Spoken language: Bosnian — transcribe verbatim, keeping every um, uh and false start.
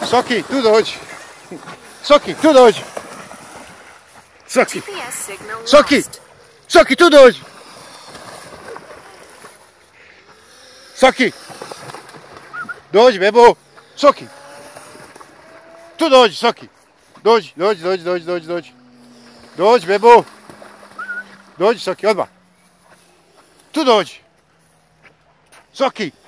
Soki, tu dođi. Soki, tu dođi. Soki. Soki. Soki, tu dođi. Soki. Dođi, bebo. Soki. Tu dođi, Soki. Dođi, dođi, dođi, dođi, dođi, dođi. Dođi, bebo. Dođi, Soki, odmah. Tu dođi. Soki.